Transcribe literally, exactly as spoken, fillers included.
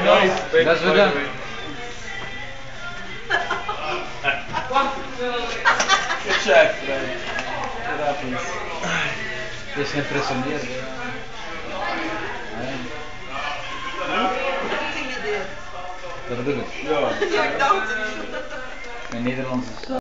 nice. That's what done. Good check, man. What happens? Is geïmpressioneerd. Dat bedoel ik. Ja. Mijn Nederlands is...